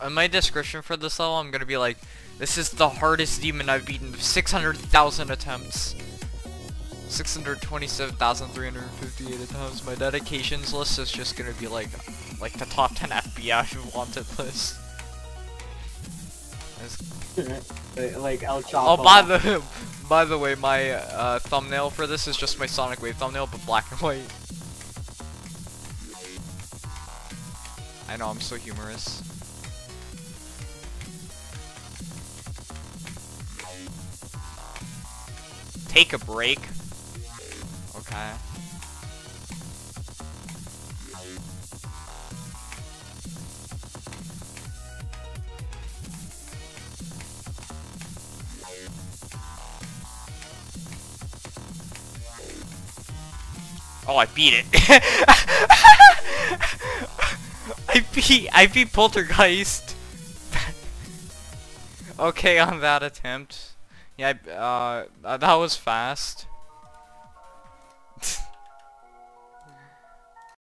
in my description for this level, I'm gonna be like, this is the hardest demon I've beaten with 600,000 attempts. 627,358 attempts. My dedications list is just gonna be like the top 10 FBI wanted list. Like El Chapo. Oh, by the way, my thumbnail for this is just my Sonic Wave thumbnail, but black and white. I know, I'm so humorous. Take a break. Okay. Oh, I beat it. I beat Poltergeist. Okay, on that attempt. Yeah, that was fast.